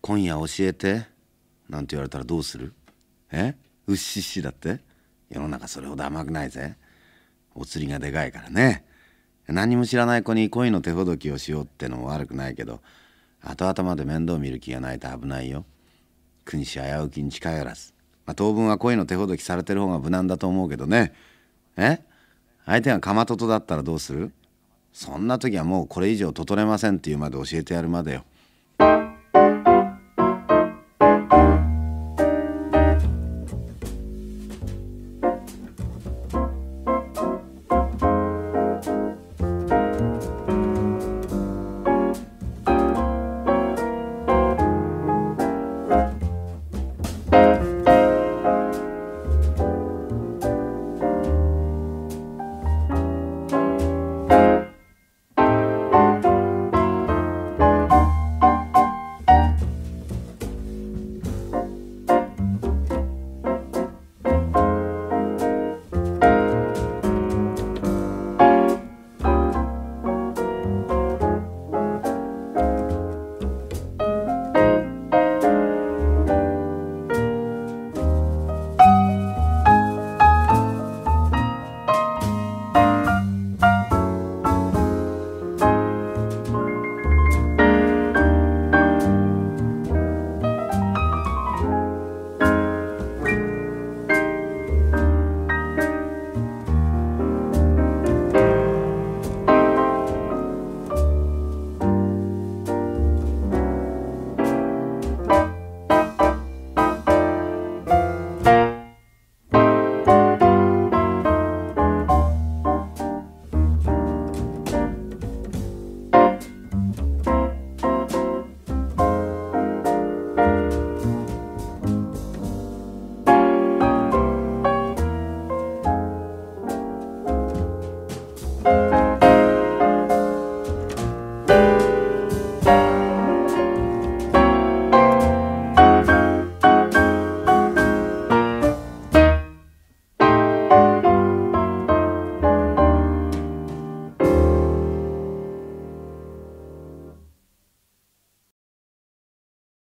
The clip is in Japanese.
今夜教えてなんて言われたらどうする？うっしっしだって。世の中それほど甘くないぜ。お釣りがでかいからね。何も知らない子に恋の手ほどきをしようってのも悪くないけど、後々まで面倒見る気がないと危ないよ。君子危うきに近寄らず。当分は恋の手ほどきされてる方が無難だと思うけどね。相手がかまととだったらどうする？そんな時はもうこれ以上ととれませんって言うまで教えてやるまでよ。